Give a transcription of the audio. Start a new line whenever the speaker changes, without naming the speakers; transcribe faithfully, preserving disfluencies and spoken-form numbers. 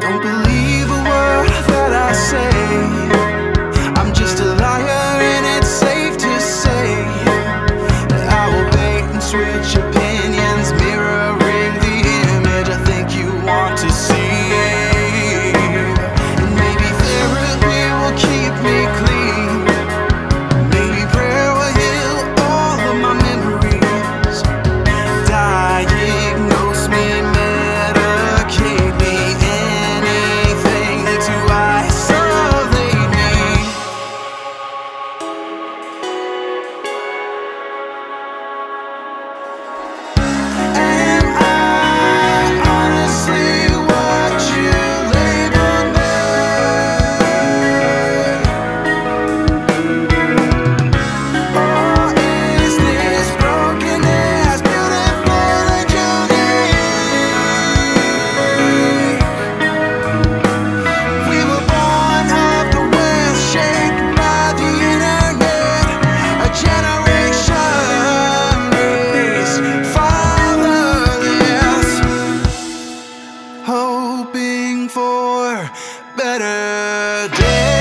Don't believe a word that I say. I'm just a liar and it's safe to say that I will bait and switch opinions, mirroring the image I think you want to see. And maybe therapy will keep me clean. Maybe prayer will heal all of my memories. Diagnose me, medicate me, anything to isolate me. Am I honestly what you labeled me? Or is this brokenness beautiful and unique? We were born of the West, shaped by the internet. A generation raised fatherless, hoping for better days.